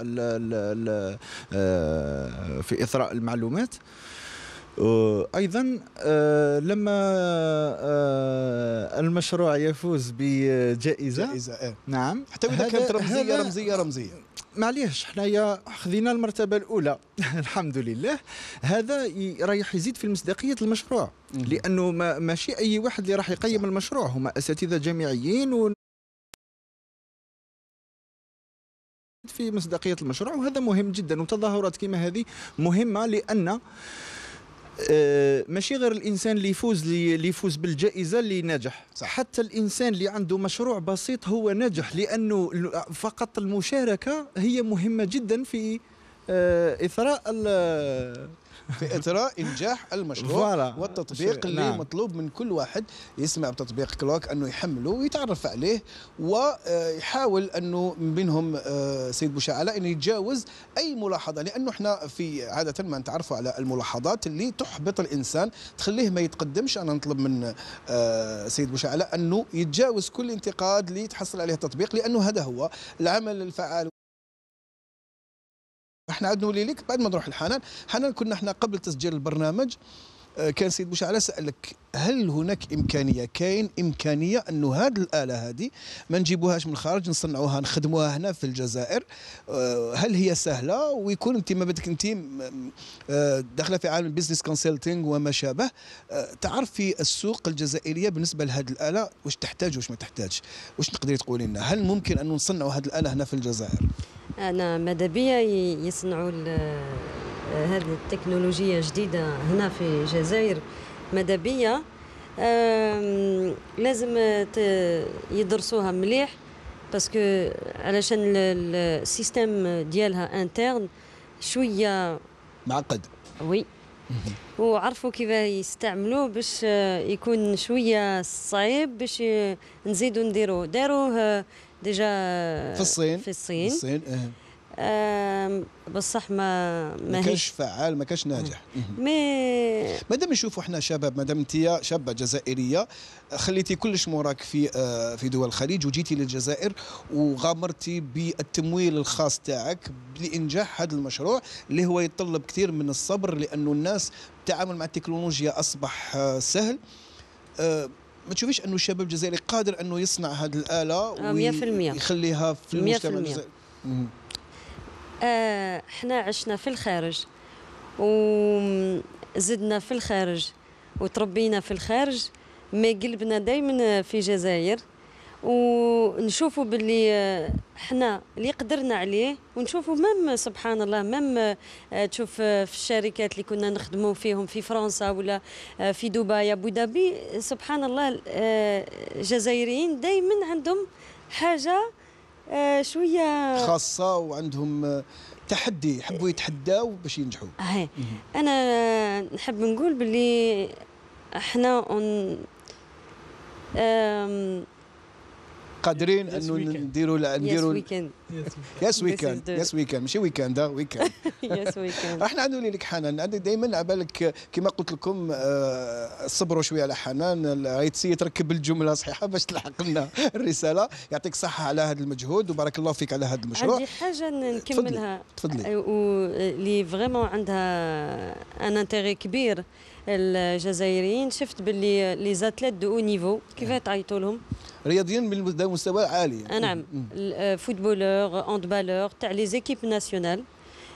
اثراء المعلومات. ايضا لما المشروع يفوز بجائزه نعم، حتى اذا كانت رمزيه معليش حنايا خذينا المرتبه الاولى الحمد لله. هذا رايح يزيد في مصداقيه المشروع، لانه ماشي اي واحد اللي راح يقيم المشروع، هما اساتذه جامعيين في مصداقيه المشروع، وهذا مهم جدا. وتظاهرات كما هذه مهمه، لان ماشي غير الانسان اللي يفوز بالجائزه اللي ناجح، صح. حتى الانسان اللي عنده مشروع بسيط هو ناجح، لانه فقط المشاركه هي مهمه جدا في اثراء انجاح المشروع والتطبيق اللي نعم. مطلوب من كل واحد يسمع بتطبيق كلوك انه يحمله ويتعرف عليه، ويحاول انه من بينهم سيد بوشعلاء انه يتجاوز اي ملاحظه، لانه احنا في عاده ما نتعرفوا على الملاحظات اللي تحبط الانسان تخليه ما يتقدمش. انا نطلب من سيد بوشعلاء انه يتجاوز كل انتقاد اللي يتحصل عليه التطبيق، لانه هذا هو العمل الفعال. احنا عاد نولي لك بعد ما نروح الحنان. كنا احنا قبل تسجيل البرنامج كان سيد بوشعلاء سألك هل هناك كاين إمكانية أنه هذه الآلة هذه ما نجيبوهاش من الخارج، نصنعوها نخدموها هنا في الجزائر؟ هل هي سهلة؟ ويكون أنت ما بدك أنت داخلة في عالم البيزنس كونسلتينج وما شابه، تعرفي السوق الجزائرية بالنسبة لهذه الآلة واش تحتاج واش ما تحتاج؟ واش تقدري تقولي لنا هل ممكن أن نصنعوا هذه الآلة هنا في الجزائر؟ أنا ماذا بيا يصنعوا هذه التكنولوجيا جديدة هنا في الجزائر. ماذا بيا لازم يدرسوها مليح، باسكو علشان السيستم ديالها انترن شوية معقد. وي وعرفوا كيف يستعملوه باش يكون شوية صعيب باش نزيدوا داروه ديجا في الصين. بصح ما كانش فعال، ما كانش ناجح. مادام نشوفوا احنا شباب، مادام انت شابه جزائريه خليتي كلش موراك في دول الخليج وجيتي للجزائر وغامرتي بالتمويل الخاص تاعك لانجاح هذا المشروع اللي هو يتطلب كثير من الصبر، لانه الناس التعامل مع التكنولوجيا اصبح سهل. ما تشوفيش انه الشباب الجزائري قادر انه يصنع هذه الآلة ويخليها في المجتمع الجزائري؟ احنا عشنا في الخارج وزدنا في الخارج وتربينا في الخارج، ما قلبنا دايما في الجزائر، ونشوفوا باللي احنا اللي قدرنا عليه، ونشوفوا مم سبحان الله مم تشوف في الشركات اللي كنا نخدموا فيهم في فرنسا ولا في دبي ابو ظبي، سبحان الله الجزائريين دايما عندهم حاجه شويه خاصه وعندهم تحدي، يحبوا يتحداو باش ينجحوا. انا نحب نقول باللي احنا قادرين Yes, انه we can. نديروا يس ويكند يس This ويكند is the- يس ويكند ماشي ويكند ويكند. يس ويكند. احنا نقول لك حنان، عندي دائما على بالك كما قلت لكم صبروا شويه على حنان، غيتسي تركب الجمله صحيحه باش تلحق لنا الرساله. يعطيك الصحه على هذا المجهود وبارك الله فيك على هذا المشروع. عندي حاجه نكملها تفضلي. اللي فريمون عندها ان انتيغي كبير الجزائريين. شفت باللي لي زاتليت دو او نيفو كيف تعيطوا لهم؟ رياضيين من مستوى عالي. نعم، فوتبولور هاندبالور تاع لي زيكيب ناسيونال.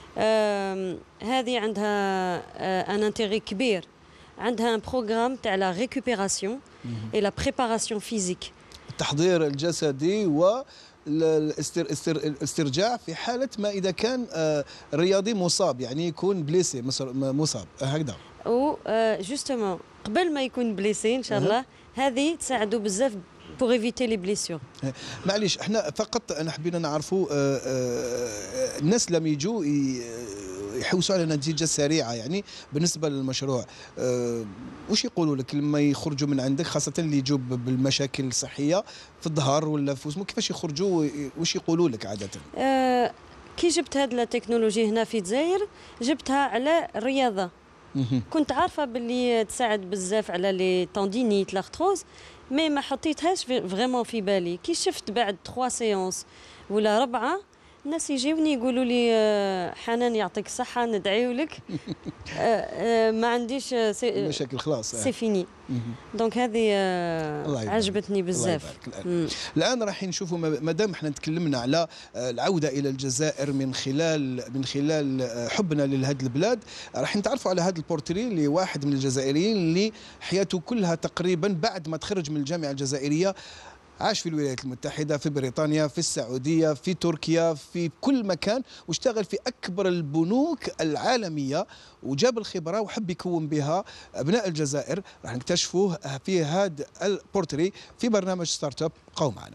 هذه عندها ان انتيغي كبير، عندها ان بروغرام تاع لا ريكوبيراسيون اي لا بريباراسيون فيزيك، التحضير الجسدي و الاسترجاع في حاله ما اذا كان الرياضي مصاب، يعني يكون بليسي مصاب هكذا. و جوستومون قبل ما يكون بليسي ان شاء الله هذه تساعدوا بزاف بور ايفيتي لي بليسيور. معليش احنا فقط انا حبينا نعرفوا الناس لم يجوا يحوسوا على نتيجه سريعه، يعني بالنسبه للمشروع وش يقولوا لك لما يخرجوا من عندك، خاصه اللي يجوا بالمشاكل الصحيه في الظهر ولا في وسمو، كيفاش يخرجوا وش يقولوا لك عاده؟ كي جبت هذه التكنولوجي هنا في الجزائر جبتها على الرياضه. كنت عارفه باللي تساعد بزاف على لي طوندينيت لارتروز، مي ما حطيتهاش فريمون في بالي. كي شفت بعد 3 سيونس ولا 4 الناس يجيوني يقولوا لي حنان يعطيك الصحه ندعيو لك ما عنديش مشاكل خلاص سي فيني. دونك هذه عجبتني بزاف. الان راح نشوفوا مادام احنا تكلمنا على العوده الى الجزائر من خلال حبنا لهذه البلاد، راح نتعرفوا على هذا البورتري لواحد من الجزائريين اللي حياته كلها تقريبا بعد ما تخرج من الجامعه الجزائريه عاش في الولايات المتحدة، في بريطانيا، في السعودية، في تركيا، في كل مكان، واشتغل في أكبر البنوك العالمية وجاب الخبرة وحب يكون بها أبناء الجزائر. راح نكتشفوه في هذا البورتري في برنامج ستارت اب. بقوا معنا.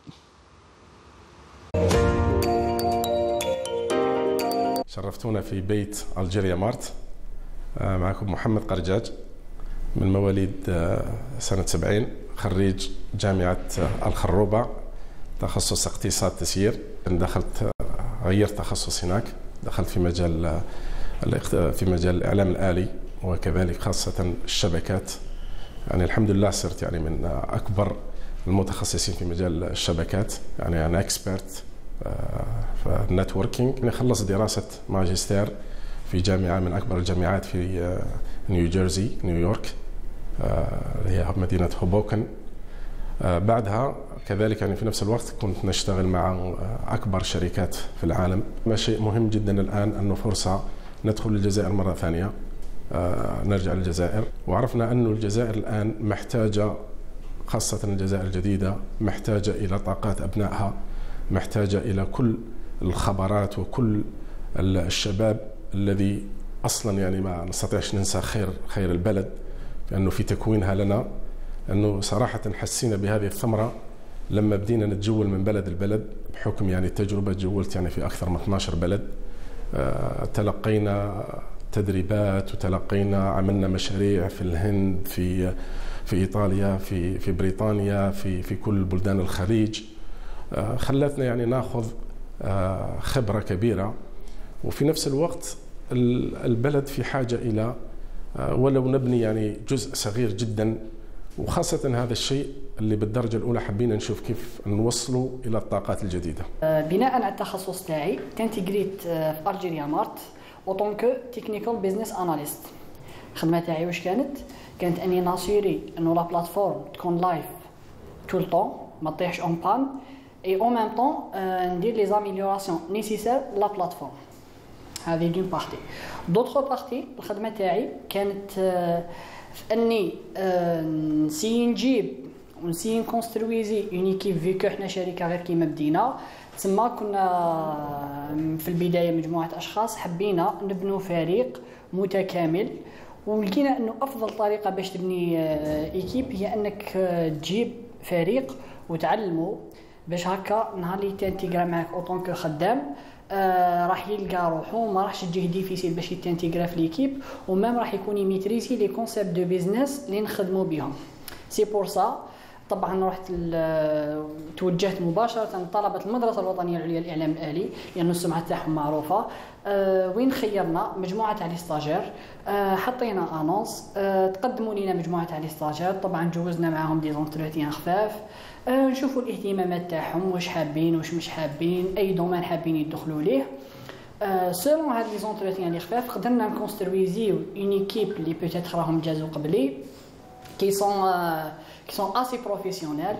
شرفتونا في بيت الجيريا مارت. معكم محمد قرجاج من مواليد سنة 70، خريج جامعة الخروبة، تخصص اقتصاد تسيير. دخلت غيرت تخصص هناك، دخلت في مجال الإعلام الآلي وكذلك خاصة الشبكات. يعني الحمد لله صرت يعني من أكبر المتخصصين في مجال الشبكات، يعني أنا اكسبرت في النتوركينج. يعني خلصت دراسة ماجستير في جامعة من أكبر الجامعات في نيوجيرسي نيويورك، هي مدينة هوبوكن. بعدها كذلك يعني في نفس الوقت كنت نشتغل مع أكبر شركات في العالم. ما شيء مهم جدا الآن أنه فرصة ندخل الجزائر مرة ثانية، نرجع للجزائر. وعرفنا أن الجزائر الآن محتاجة، خاصة الجزائر الجديدة، محتاجة إلى طاقات أبنائها، محتاجة إلى كل الخبرات وكل الشباب الذي أصلا يعني ما نستطيعش ننسى خير البلد، لأنه في تكوينها لنا. أنه صراحة حسينا بهذه الثمرة لما بدينا نتجول من بلد البلد، بحكم يعني التجربة تجولت يعني في أكثر من 12 بلد. تلقينا تدريبات وتلقينا، عملنا مشاريع في الهند، في إيطاليا، في بريطانيا، في كل بلدان الخليج. خلتنا يعني ناخذ خبرة كبيرة، وفي نفس الوقت البلد في حاجة إلى ولو نبني يعني جزء صغير جدا، وخاصة هذا الشيء اللي بالدرجة الأولى حبينا نشوف كيف نوصلوا إلى الطاقات الجديدة. بناء على التخصص تاعي تانتيغريت في الجيريا مارت اوطونكو تكنيكال بيزنس اناليست. الخدمة تاعي واش كانت اني ناسيري انه لا بلاتفورم تكون لايف طول طون، ما تطيحش اون بان، اي او ميم طون ندير لي زاميليوراسيون نيسيسير لا بلاتفورم. هذه دون بارتي. دوطخ بارتي الخدمة تاعي كانت في اني نسي نجيب ونسي نكونسترويزي اون ايكيب، فيكو حنا شركه غير كيما بدينا. تسمى كنا في البدايه مجموعه اشخاص حبينا نبنوا فريق متكامل، ولقينا انه افضل طريقه باش تبني ايكيب هي انك تجيب فريق وتعلمه، باش هكا نهار اللي تانتيغرا معك اوطونكو خدام راح يلقى روحو، ما راحش تجيه ديفيسيل باش يتانتيغرا في ليكيب، ومام راح يكون يميتريزي لي كونسيبت دو بيزنس اللي نخدموا بهم. سي بور سا طبعا رحت توجهت مباشره لطلبه المدرسه الوطنيه العليا للاعلام الالي لانه السمعه تاعهم معروفه. وين خيرنا مجموعه تاع لي ستاجير، حطينا انونس، تقدموا لنا مجموعه تاع لي ستاجير، طبعا جوزنا معاهم دي زونتروتيان خفاف، نشوفوا الاهتمامات تاعهم، واش حابين واش مش حابين، اي دومين حابين يدخلوا ليه. سيلون هاد لي زونتروتيان لي خفاف قدرنا نكونسترويزيو اون ايكيب اللي بوتيتر راهم جازوا قبلي qui sont assez professionnels.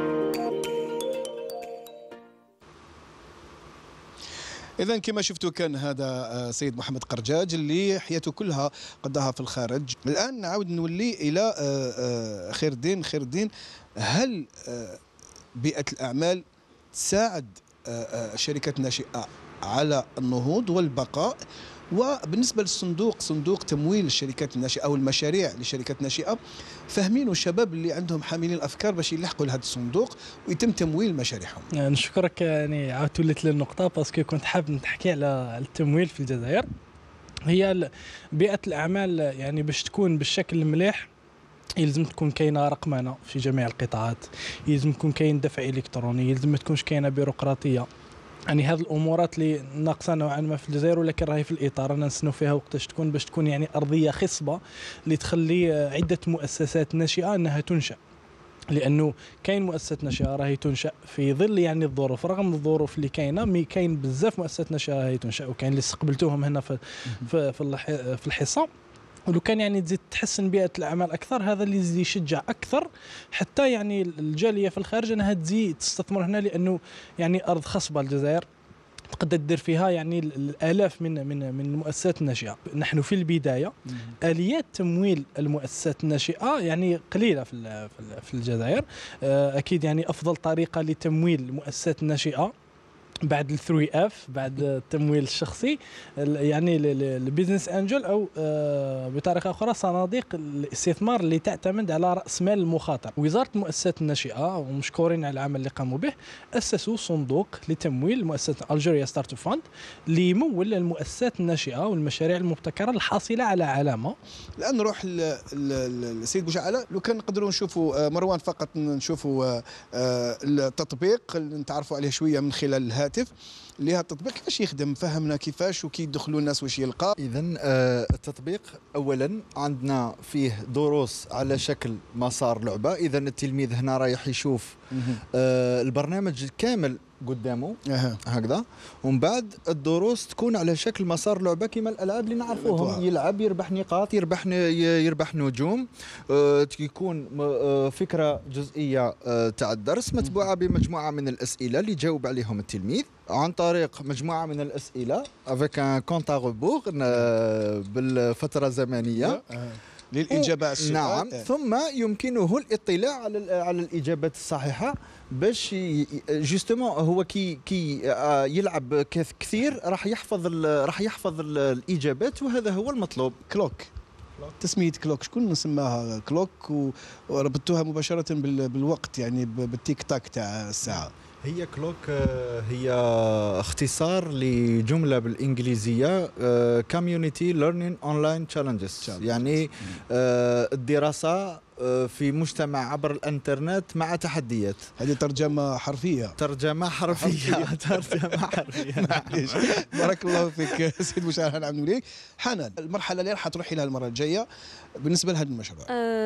إذا كما شفتوا كان هذا سيد محمد قرجاج اللي حياته كلها قضاها في الخارج. الآن نعاود نولي إلى خير الدين. هل بيئة الأعمال تساعد الشركات الناشئة على النهوض والبقاء؟ وبالنسبة للصندوق، صندوق تمويل الشركات الناشئة أو المشاريع للشركات الناشئة، فاهمينوا الشباب اللي عندهم حاملين الأفكار باش يلحقوا لهذا الصندوق ويتم تمويل مشاريعهم. يعني نشكرك، يعني عاودت وليت للنقطة باسكو كنت حاب نحكي على التمويل في الجزائر. هي بيئة الأعمال يعني باش تكون بالشكل المليح يلزم تكون كاينه رقمنه في جميع القطاعات، يلزم يكون كاين دفع الكتروني، يلزم ما تكونش كاينه بيروقراطيه. يعني هذه الامورات اللي ناقصه نوعا ما في الجزائر، ولكن راهي في الاطار انا نسنو فيها وقتاش تكون باش تكون يعني ارضيه خصبه اللي تخلي عده مؤسسات ناشئه انها تنشا. لانه كاين مؤسسات ناشئه راهي تنشا في ظل يعني الظروف، رغم الظروف اللي كاينه، مي كاين بزاف مؤسسات ناشئه راهي تنشا، وكاين اللي استقبلتوهم هنا في الحصه. ولو كان يعني تزيد تحسن بيئة الأعمال أكثر، هذا اللي يزيد يشجع أكثر حتى يعني الجالية في الخارج أنها تزيد تستثمر هنا، لأنه يعني أرض خصبة الجزائر تقدر تدير فيها يعني الآلاف من المؤسسات الناشئة. نحن في البداية آليات تمويل المؤسسات الناشئة يعني قليلة في الجزائر. أكيد يعني أفضل طريقة لتمويل المؤسسات الناشئة بعد ال3 F، بعد التمويل الشخصي، يعني البيزنس انجل، او بطريقه اخرى صناديق الاستثمار اللي تعتمد على راس مال المخاطر. وزاره المؤسسات الناشئه ومشكورين على العمل اللي قاموا به، اسسوا صندوق لتمويل مؤسسه الجيريا ستارت فاند ليمول المؤسسات الناشئه والمشاريع المبتكره الحاصله على علامه. الان نروح للسيد بوجعله. لو كان نقدروا نشوفوا مروان فقط، نشوفوا التطبيق نتعرفوا عليه شويه من خلال الهاتف. اللي هذا التطبيق كيفاش يخدم؟ فهمنا كيفاش وكي يدخلوا الناس واش يلقى. اذا التطبيق اولا عندنا فيه دروس على شكل مسار لعبه. اذا التلميذ هنا رايح يشوف البرنامج كامل قدامه هكذا، ومن بعد الدروس تكون على شكل مسار لعبه كما الالعاب اللي نعرفوهم، يلعب يربح نقاط، يربح نجوم. تكون فكره جزئيه تاع الدرس متبوعه بمجموعه من الاسئله اللي يجاوب عليهم التلميذ عن طريق مجموعه من الاسئله افيك ان كونت ا ريبور بالفتره الزمنيه للإجابة على السؤال. نعم. ثم يمكنه الاطلاع على الإجابات الصحيحة باش جوستومون هو كي يلعب كثير راح يحفظ الإجابات، وهذا هو المطلوب. كلوك، تسمية كلوك، شكون سماها كلوك وربطوها مباشرة بالوقت، يعني بالتيك تاك تاع الساعة؟ هي كلوك هي اختصار لجملة بالإنجليزية Community Learning Online Challenges، يعني الدراسة في مجتمع عبر الانترنت مع تحديات. هذه ترجمة حرفية. معليش. بارك الله فيك سيد مشعل. نعم نوليك حنان، المرحلة اللي راح تروحي لها المرة الجاية بالنسبة لهذا المشروع.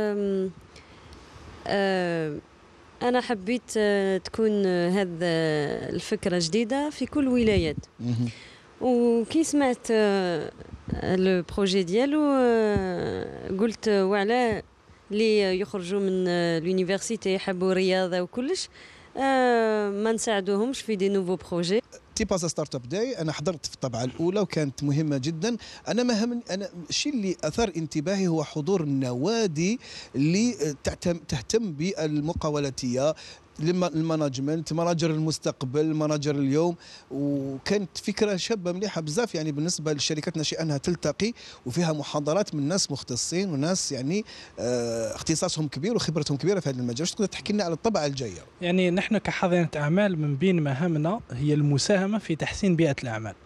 أنا حبيت تكون هذه الفكرة جديدة في كل الولايات، وكي سمعت البروجي ديالو قلت وعلاه اللي يخرجوا من اليونيفرسيتي يحبوا الرياضة وكلش ما نساعدوهمش في دي نوفو بروجي. تيبازا ستارت اب داي انا حضرت في الطبعه الاولى وكانت مهمه جدا. انا الشيء اللي اثار انتباهي هو حضور النوادي اللي تهتم بالمقاولاتيه، المانجمنت، مناجر المستقبل، مناجر اليوم. وكانت فكره شابه مليحه بزاف يعني بالنسبه للشركات الناشئه انها تلتقي وفيها محاضرات من ناس مختصين وناس يعني اختصاصهم كبير وخبرتهم كبيره في هذا المجال. واش تقدر تحكي لنا على الطبعه الجايه؟ يعني نحن كحاضنه اعمال من بين مهامنا هي المساهمه في تحسين بيئه الاعمال،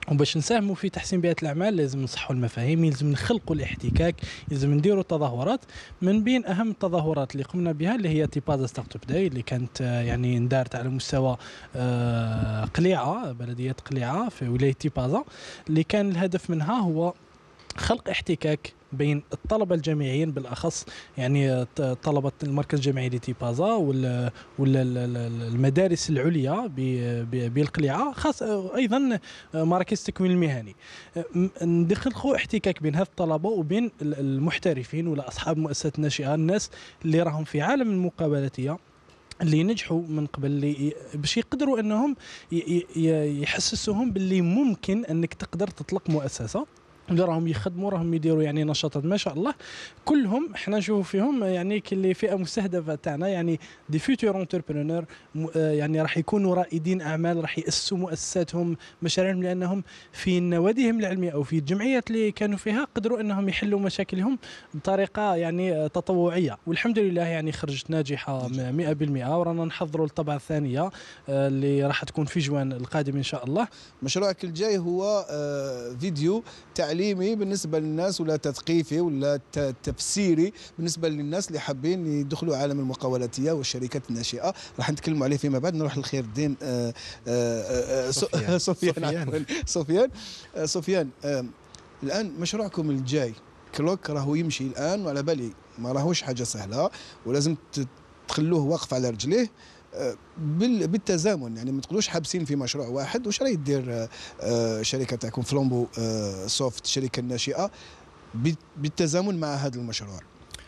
وباش نساهموا في تحسين بيئة الأعمال لازم نصحوا المفاهيم، يلزم نخلقوا الاحتكاك، يلزم نديروا تظاهرات. من بين أهم التظاهرات اللي قمنا بها اللي هي تيبازا ستارت اب داي، اللي كانت يعني اندارت على مستوى قليعة، بلدية قليعة في ولاية تيبازا، اللي كان الهدف منها هو خلق احتكاك بين الطلبة الجامعيين بالأخص، يعني طلبة المركز الجامعي لتيبازا ولا المدارس العليا بالقليعة، خاصة أيضا مراكز التكوين المهني. ندخلوا احتكاك بين هذه الطلبة وبين المحترفين ولا أصحاب مؤسسات الناشئة، الناس اللي راهم في عالم المقابلاتية اللي نجحوا من قبل، باش يقدروا أنهم يحسسوهم باللي ممكن أنك تقدر تطلق مؤسسة، اللي راهم يخدموا راهم يديروا يعني نشاطات ما شاء الله. كلهم احنا نشوفوا فيهم يعني كلي فئه مستهدفه تاعنا، يعني دي فيوتور انتربرونور، يعني راح يكونوا رائدين اعمال، راح ياسسوا مؤسساتهم مشاريعهم، لانهم في نواديهم العلميه او في الجمعيات اللي كانوا فيها قدروا انهم يحلوا مشاكلهم بطريقه يعني تطوعيه، والحمد لله يعني خرجت ناجحه 100%. ورانا نحضروا الطبعه الثانيه اللي راح تكون في جوان القادم ان شاء الله. مشروعك الجاي هو فيديو تعليمي بالنسبه للناس، ولا تثقيفي ولا تفسيري بالنسبه للناس اللي حابين يدخلوا عالم المقاولاتيه والشركات الناشئه. راح نتكلموا عليه فيما بعد. نروح لخير الدين سفيان. الان مشروعكم الجاي كلوك راهو يمشي الان، وعلى بالي ما راهوش حاجه سهله، ولازم تخلوه واقف على رجليه بالتزامن، يعني ما تقولوش حابسين في مشروع واحد. وش راهي دير شركه تاعكم فلامبو سوفت، الشركه الناشئه، بالتزامن مع هذا المشروع؟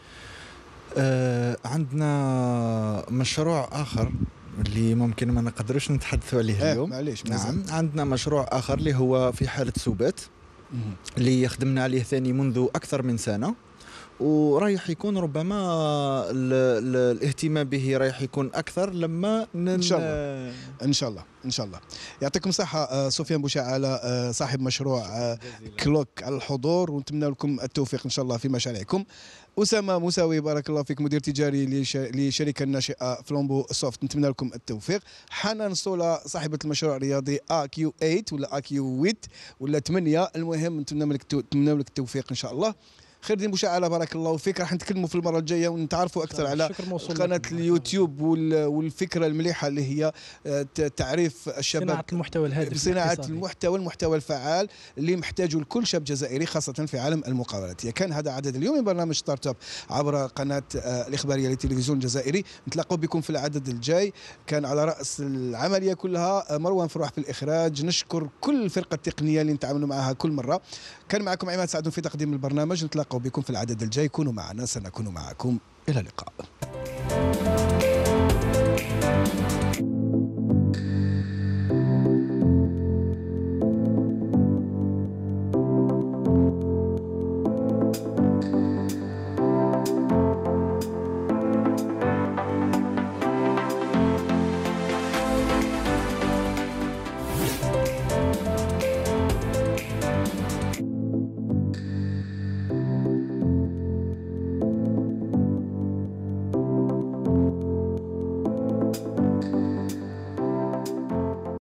عندنا مشروع اخر اللي ممكن ما نقدروش نتحدثوا عليه اليوم. معليش. نعم، عندنا مشروع اخر اللي هو في حاله سوبات، اللي خدمنا عليه ثاني منذ اكثر من سنه، ورايح يكون ربما الاهتمام به رايح يكون اكثر لما ان شاء الله. يعطيكم الصحه سفيان بوشعالة صاحب مشروع كلوك على الحضور، ونتمنى لكم التوفيق ان شاء الله في مشاريعكم. أسامة موساوي بارك الله فيك، مدير تجاري لشركه الناشئه فلامبو سوفت، نتمنى لكم التوفيق. حنان صولا صاحبه المشروع الرياضي AQ8 ولا AQ8 ولا 8، المهم نتمنى لك التوفيق ان شاء الله. خير دين بوشعالة بارك الله فيك. راح نتكلموا في المره الجايه ونتعرفوا اكثر على قناه اليوتيوب والفكره المليحه اللي هي تعريف الشباب، صناعه المحتوى الهادف، صناعه المحتوى الفعال اللي محتاجه لكل شاب جزائري خاصه في عالم المقاولات. كان هذا عدد اليوم من برنامج ستارت اب عبر قناه الاخباريه للتلفزيون الجزائري. نتلاقوا بكم في العدد الجاي. كان على راس العمليه كلها مروان فروح في الاخراج. نشكر كل الفرقه التقنيه اللي نتعاملوا معها كل مره. كان معكم عماد سعدون في تقديم البرنامج. نتلاقوا بكم في العدد الجاي. كونوا معنا، سنكون معكم. إلى اللقاء.